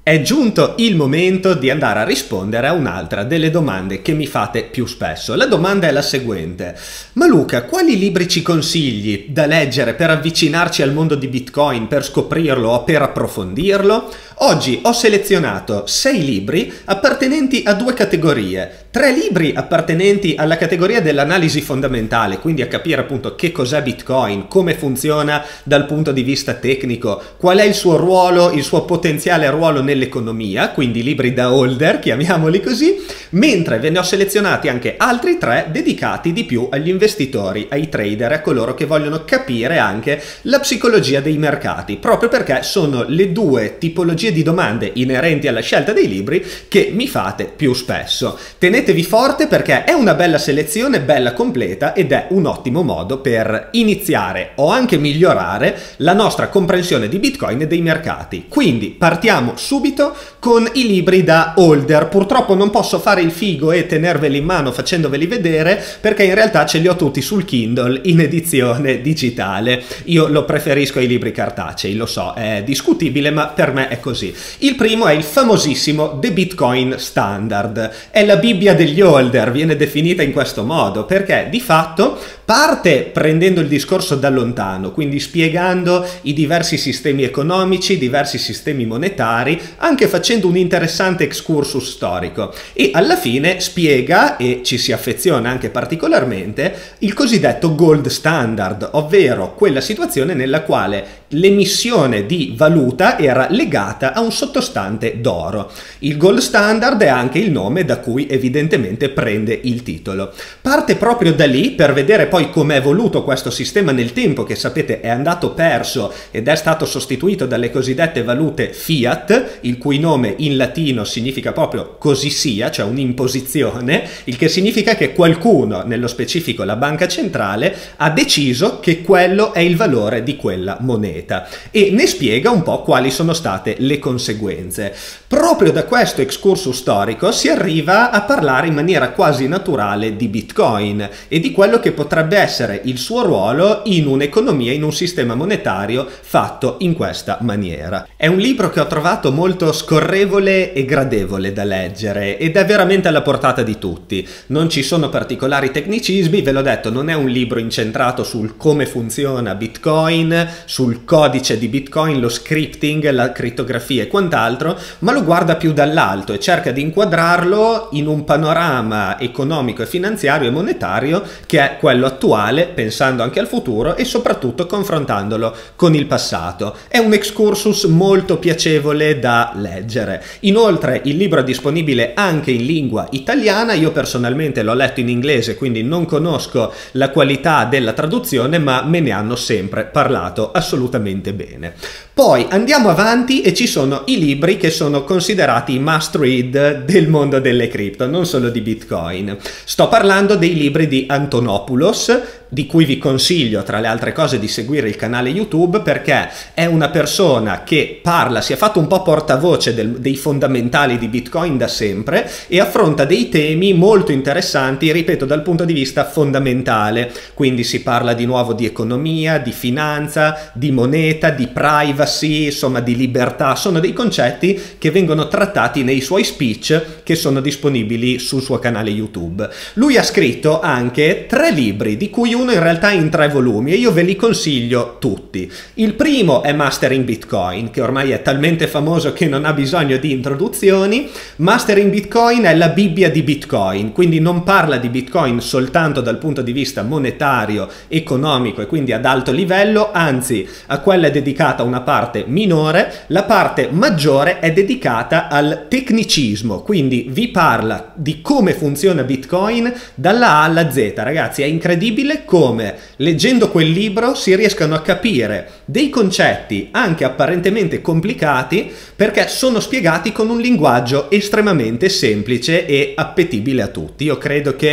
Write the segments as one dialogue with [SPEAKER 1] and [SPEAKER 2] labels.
[SPEAKER 1] È giunto il momento di andare a rispondere a un'altra delle domande che mi fate più spesso. La domanda è la seguente: ma Luca, quali libri ci consigli da leggere per avvicinarci al mondo di Bitcoin, per scoprirlo o per approfondirlo? Oggi ho selezionato 6 libri appartenenti a 2 categorie. 3 libri appartenenti alla categoria dell'analisi fondamentale, quindi a capire appunto che cos'è Bitcoin, come funziona dal punto di vista tecnico, qual è il suo ruolo, il suo potenziale ruolo nell'economia, quindi libri da holder, chiamiamoli così, mentre ve ne ho selezionati anche altri 3 dedicati di più agli investitori, ai trader, a coloro che vogliono capire anche la psicologia dei mercati, proprio perché sono le 2 tipologie di domande inerenti alla scelta dei libri che mi fate più spesso. Tenetevi forte perché è una bella selezione, bella completa, ed è un ottimo modo per iniziare o anche migliorare la nostra comprensione di Bitcoin e dei mercati. Quindi partiamo subito con i libri da holder. Purtroppo non posso fare il figo e tenerveli in mano facendoveli vedere, perché in realtà ce li ho tutti sul Kindle in edizione digitale. Io lo preferisco ai libri cartacei, lo so, è discutibile, ma per me è così. Il primo è il famosissimo The Bitcoin Standard. È la Bibbia degli holder, viene definita in questo modo, perché di fatto parte prendendo il discorso da lontano, quindi spiegando i diversi sistemi economici, i diversi sistemi monetari, anche facendo un interessante excursus storico, e alla fine spiega, e ci si affeziona anche particolarmente, il cosiddetto gold standard, ovvero quella situazione nella quale l'emissione di valuta era legata a un sottostante d'oro. Il gold standard è anche il nome da cui evidentemente prende il titolo. Parte proprio da lì per vedere poi come è evoluto questo sistema nel tempo, che sapete è andato perso ed è stato sostituito dalle cosiddette valute fiat, il cui nome in latino significa proprio così sia, cioè un'imposizione, il che significa che qualcuno, nello specifico la banca centrale, ha deciso che quello è il valore di quella moneta e ne spiega un po' quali sono state le conseguenze. Proprio da questo excursus storico si arriva a parlare in maniera quasi naturale di Bitcoin e di quello che potrebbe essere il suo ruolo in un'economia, in un sistema monetario fatto in questa maniera. È un libro che ho trovato molto scorrevole e gradevole da leggere ed è veramente alla portata di tutti. Non ci sono particolari tecnicismi, ve l'ho detto, non è un libro incentrato sul come funziona Bitcoin, sul codice di Bitcoin, lo scripting, la crittografia e quant'altro, ma lo guarda più dall'alto e cerca di inquadrarlo in un panorama economico e finanziario e monetario che è quello attuale, pensando anche al futuro e soprattutto confrontandolo con il passato. È un excursus molto piacevole da leggere. Inoltre il libro è disponibile anche in lingua italiana, io personalmente l'ho letto in inglese, quindi non conosco la qualità della traduzione, ma me ne hanno sempre parlato assolutamente bene. Poi andiamo avanti e ci sono i libri che sono considerati i must read del mondo delle cripto, non solo di Bitcoin. Sto parlando dei libri di Antonopoulos, di cui vi consiglio tra le altre cose di seguire il canale YouTube, perché è una persona che parla, si è fatto un po' portavoce dei fondamentali di Bitcoin da sempre e affronta dei temi molto interessanti, ripeto, dal punto di vista fondamentale. Quindi si parla di nuovo di economia, di finanza, di moneta, di privacy, insomma di libertà. Sono dei concetti che vengono trattati nei suoi speech che sono disponibili sul suo canale YouTube. Lui ha scritto anche 3 libri, di cui uno in realtà è in 3 volumi e io ve li consiglio tutti. Il primo è Mastering Bitcoin, che ormai è talmente famoso che non ha bisogno di introduzioni. Mastering Bitcoin è la Bibbia di Bitcoin, quindi non parla di Bitcoin soltanto dal punto di vista monetario, economico e quindi ad alto livello, anzi a quella è dedicata una parte minore, la parte maggiore è dedicata al tecnicismo, quindi vi parla di come funziona Bitcoin dalla A alla Z. Ragazzi, è incredibile come leggendo quel libro si riescano a capire dei concetti anche apparentemente complicati, perché sono spiegati con un linguaggio estremamente semplice e appetibile a tutti. Io credo che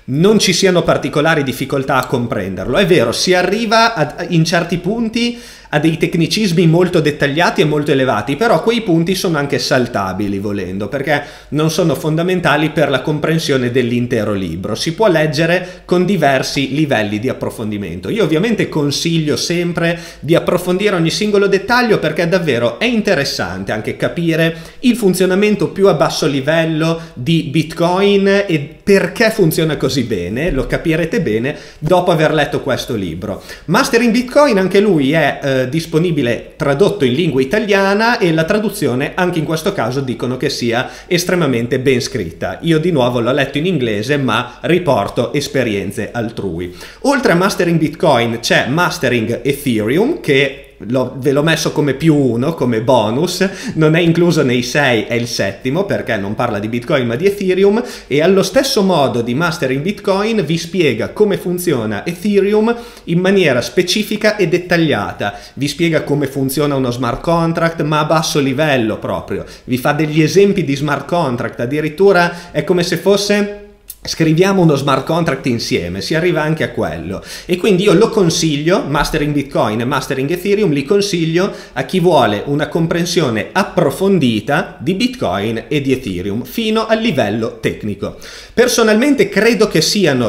[SPEAKER 1] non ci siano particolari difficoltà a comprenderlo. È vero, si arriva in certi punti a dei tecnicismi molto dettagliati e molto elevati, però quei punti sono anche saltabili volendo, perché non sono fondamentali per la comprensione dell'intero libro. Si può leggere con diversi livelli di approfondimento. Io ovviamente consiglio sempre di approfondire ogni singolo dettaglio, perché davvero è interessante anche capire il funzionamento più a basso livello di Bitcoin e perché funziona così bene. Lo capirete bene dopo aver letto questo libro. Mastering Bitcoin, anche lui è disponibile tradotto in lingua italiana, e la traduzione anche in questo caso dicono che sia estremamente ben scritta. Io di nuovo l'ho letto in inglese, ma riporto esperienze altrui. Oltre a Mastering Bitcoin c'è Mastering Ethereum, che ve l'ho messo come +1, come bonus, non è incluso nei 6, è il 7° perché non parla di Bitcoin ma di Ethereum, e allo stesso modo di Mastering Bitcoin vi spiega come funziona Ethereum in maniera specifica e dettagliata, vi spiega come funziona uno smart contract ma a basso livello proprio, vi fa degli esempi di smart contract, addirittura è come se fosse scriviamo uno smart contract insieme, si arriva anche a quello. E quindi io lo consiglio, Mastering Bitcoin e Mastering Ethereum li consiglio a chi vuole una comprensione approfondita di Bitcoin e di Ethereum fino al livello tecnico. Personalmente credo che siano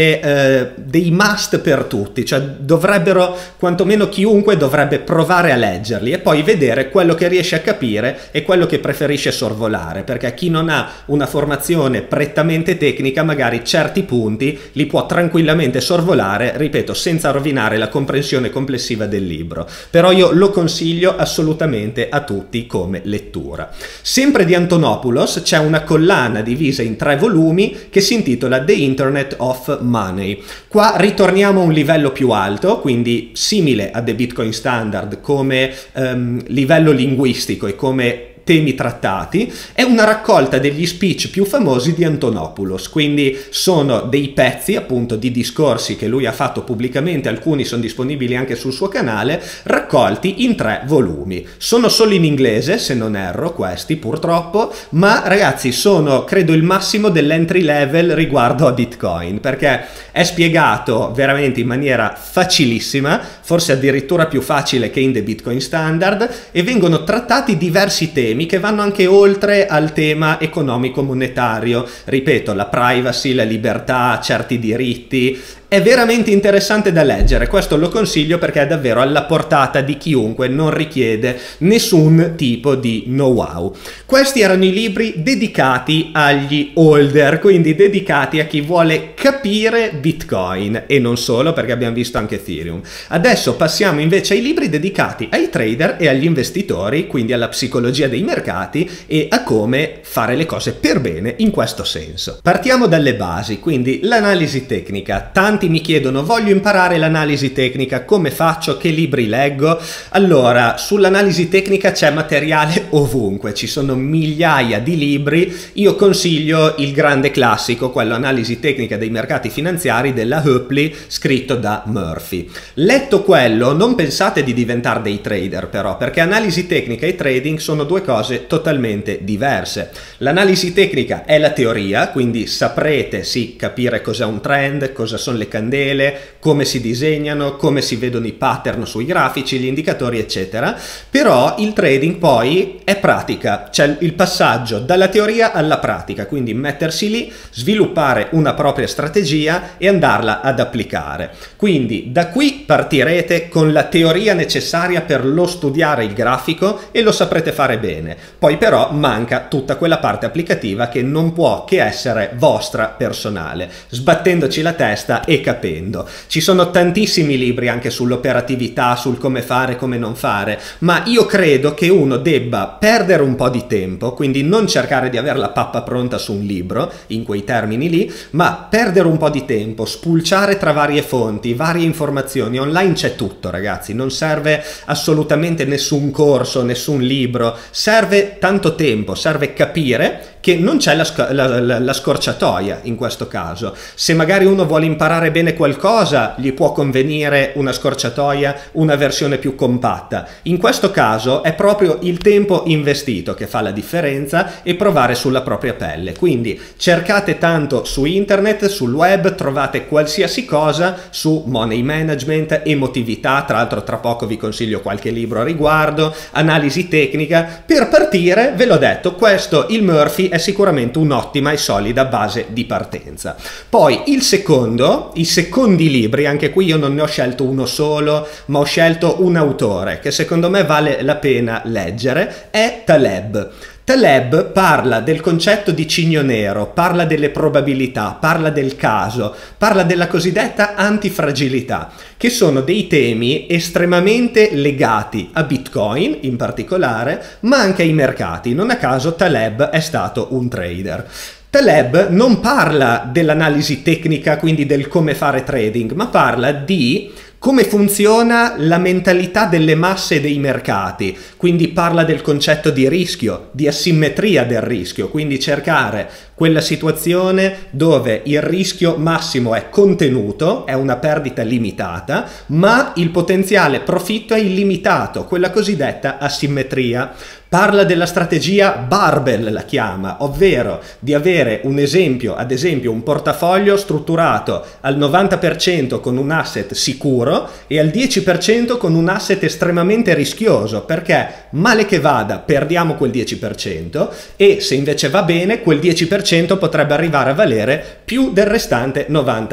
[SPEAKER 1] dei must per tutti, cioè dovrebbero, quantomeno chiunque dovrebbe provare a leggerli e poi vedere quello che riesce a capire e quello che preferisce sorvolare, perché chi non ha una formazione prettamente tecnica magari certi punti li può tranquillamente sorvolare, ripeto, senza rovinare la comprensione complessiva del libro. Però io lo consiglio assolutamente a tutti come lettura. Sempre di Antonopoulos c'è una collana divisa in 3 volumi che si intitola The Internet of Money. Qua ritorniamo a un livello più alto, quindi simile a The Bitcoin Standard come livello linguistico e come temi trattati. È una raccolta degli speech più famosi di Antonopoulos, quindi sono dei pezzi appunto di discorsi che lui ha fatto pubblicamente, alcuni sono disponibili anche sul suo canale, raccolti in 3 volumi. Sono solo in inglese, se non erro, questi purtroppo, ma ragazzi sono credo il massimo dell'entry level riguardo a Bitcoin, perché è spiegato veramente in maniera facilissima, forse addirittura più facile che in The Bitcoin Standard, e vengono trattati diversi temi che vanno anche oltre al tema economico-monetario, ripeto, la privacy, la libertà, certi diritti. È veramente interessante da leggere, questo lo consiglio perché è davvero alla portata di chiunque, non richiede nessun tipo di know-how. Questi erano i libri dedicati agli holder, quindi dedicati a chi vuole capire Bitcoin e non solo, perché abbiamo visto anche Ethereum. Adesso passiamo invece ai libri dedicati ai trader e agli investitori, quindi alla psicologia dei mercati e a come fare le cose per bene in questo senso. Partiamo dalle basi, quindi l'analisi tecnica. Tanti mi chiedono: voglio imparare l'analisi tecnica, come faccio? Che libri leggo? Allora, sull'analisi tecnica c'è materiale ovunque, ci sono migliaia di libri. Io consiglio il grande classico, quello Analisi tecnica dei mercati finanziari della Hoepli, scritto da Murphy. Letto quello, non pensate di diventare dei trader però, perché analisi tecnica e trading sono 2 cose totalmente diverse. L'analisi tecnica è la teoria, quindi saprete sì capire cos'è un trend, cosa sono le candele, come si disegnano, come si vedono i pattern sui grafici, gli indicatori eccetera. Però il trading poi è pratica, c'è il passaggio dalla teoria alla pratica, quindi mettersi lì, sviluppare una propria strategia e andarla ad applicare. Quindi da qui partirete con la teoria necessaria per lo studiare il grafico e lo saprete fare bene. Poi però manca tutta quella parte applicativa che non può che essere vostra personale, sbattendoci la testa e capendo. Ci sono tantissimi libri anche sull'operatività, sul come fare, come non fare, ma io credo che uno debba perdere un po' di tempo, quindi non cercare di avere la pappa pronta su un libro, in quei termini lì, ma perdere un po' di tempo, spulciare tra varie fonti, varie informazioni. Online c'è tutto, ragazzi, non serve assolutamente nessun corso, nessun libro, serve tanto tempo, serve capire che non c'è la scorciatoia in questo caso. Se magari uno vuole imparare bene qualcosa, gli può convenire una scorciatoia, una versione più compatta. In questo caso è proprio il tempo investito che fa la differenza e provare sulla propria pelle. Quindi cercate tanto su internet, sul web, trovate qualsiasi cosa su money management, emotività, tra l'altro tra poco vi consiglio qualche libro a riguardo, analisi tecnica. Per partire, ve l'ho detto, questo, il Murphy, è sicuramente un'ottima e solida base di partenza. Poi i secondi libri, anche qui io non ne ho scelto uno solo, ma ho scelto un autore che secondo me vale la pena leggere, è Taleb. Taleb parla del concetto di cigno nero, parla delle probabilità, parla del caso, parla della cosiddetta antifragilità, che sono dei temi estremamente legati a Bitcoin in particolare, ma anche ai mercati. Non a caso Taleb è stato un trader. Taleb non parla dell'analisi tecnica, quindi del come fare trading, ma parla di come funziona la mentalità delle masse e dei mercati, quindi parla del concetto di rischio, di asimmetria del rischio, quindi cercare quella situazione dove il rischio massimo è contenuto, è una perdita limitata, ma il potenziale profitto è illimitato, quella cosiddetta asimmetria. Parla della strategia barbell, la chiama, ovvero di avere un esempio, ad esempio un portafoglio strutturato al 90% con un asset sicuro e al 10% con un asset estremamente rischioso, perché male che vada perdiamo quel 10% e se invece va bene quel 10% potrebbe arrivare a valere più del restante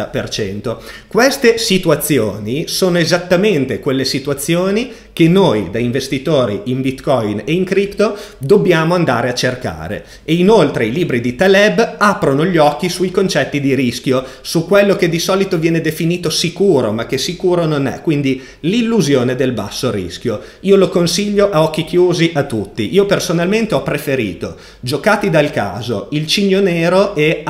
[SPEAKER 1] 90%. Queste situazioni sono esattamente quelle situazioni che noi da investitori in Bitcoin e in cripto dobbiamo andare a cercare. E inoltre i libri di Taleb aprono gli occhi sui concetti di rischio, su quello che di solito viene definito sicuro, ma che sicuro non è, quindi l'illusione del basso rischio. Io lo consiglio a occhi chiusi a tutti. Io personalmente ho preferito Giocati dal caso, Il cigno nero e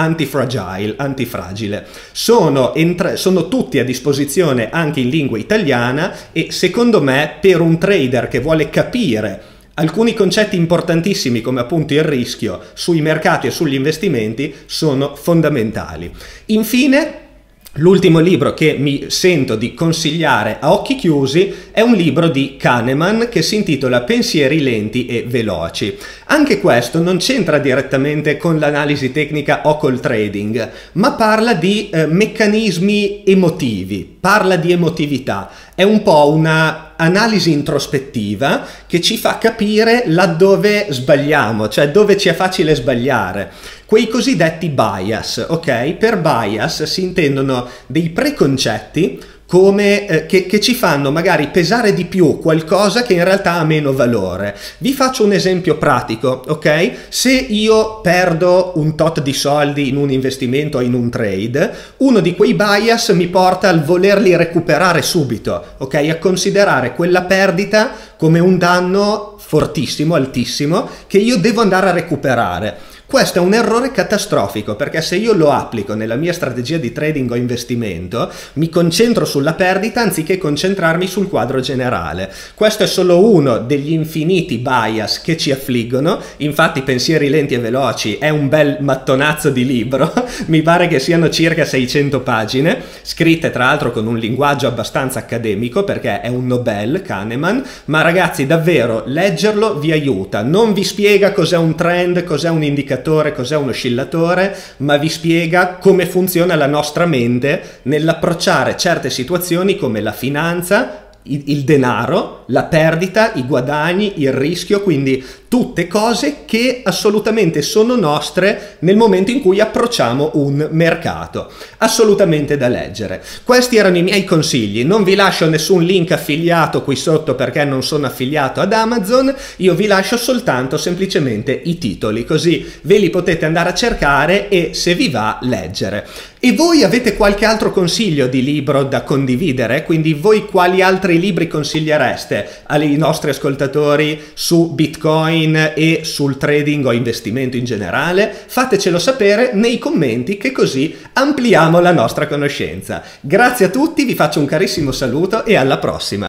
[SPEAKER 1] Antifragile. Sono tutti a disposizione anche in lingua italiana e secondo me per un trader che vuole capire alcuni concetti importantissimi come appunto il rischio sui mercati e sugli investimenti sono fondamentali. Infine, l'ultimo libro che mi sento di consigliare a occhi chiusi è un libro di Kahneman che si intitola Pensieri lenti e veloci. Anche questo non c'entra direttamente con l'analisi tecnica o col trading, ma parla di meccanismi emotivi, parla di emotività. È un po' una analisi introspettiva che ci fa capire laddove sbagliamo, cioè dove ci è facile sbagliare. Quei cosiddetti bias, ok? Per bias si intendono dei preconcetti come, che ci fanno magari pesare di più qualcosa che in realtà ha meno valore. Vi faccio un esempio pratico, ok? Se io perdo un tot di soldi in un investimento o in un trade, uno di quei bias mi porta al volerli recuperare subito, ok? A considerare quella perdita come un danno fortissimo, altissimo, che io devo andare a recuperare. Questo è un errore catastrofico perché se io lo applico nella mia strategia di trading o investimento mi concentro sulla perdita anziché concentrarmi sul quadro generale. Questo è solo uno degli infiniti bias che ci affliggono. Infatti Pensieri lenti e veloci è un bel mattonazzo di libro, mi pare che siano circa 600 pagine, scritte tra l'altro con un linguaggio abbastanza accademico perché è un Nobel, Kahneman, ma ragazzi davvero leggerlo vi aiuta, non vi spiega cos'è un trend, cos'è un indicatore, cos'è un oscillatore, ma vi spiega come funziona la nostra mente nell'approcciare certe situazioni come la finanza, il denaro, la perdita, i guadagni, il rischio, quindi tutte cose che assolutamente sono nostre nel momento in cui approcciamo un mercato. Assolutamente da leggere. Questi erano i miei consigli, non vi lascio nessun link affiliato qui sotto perché non sono affiliato ad Amazon, io vi lascio soltanto semplicemente i titoli, così ve li potete andare a cercare e se vi va leggere. E voi avete qualche altro consiglio di libro da condividere? Quindi voi quali altri libri consigliereste ai nostri ascoltatori su Bitcoin e sul trading o investimento in generale? Fatecelo sapere nei commenti che così ampliamo la nostra conoscenza. Grazie a tutti, vi faccio un carissimo saluto e alla prossima!